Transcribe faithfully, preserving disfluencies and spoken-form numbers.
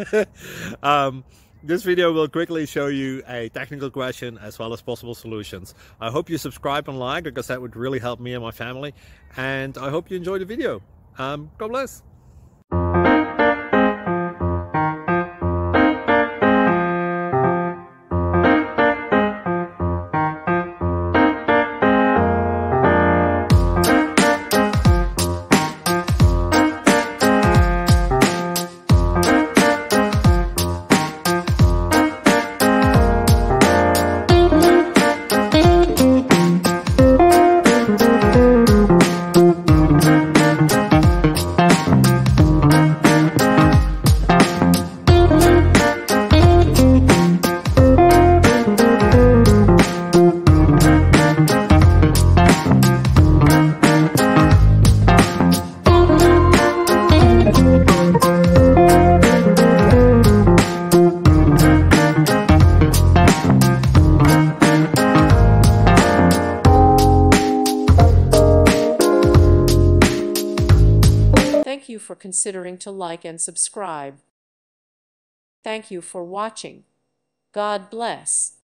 um, this video will quickly show you a technical question as well as possible solutions. I hope you subscribe and like, because that would really help me and my family. And I hope you enjoy the video. Um, God bless. Thank you for considering to like and subscribe. Thank you for watching. God bless.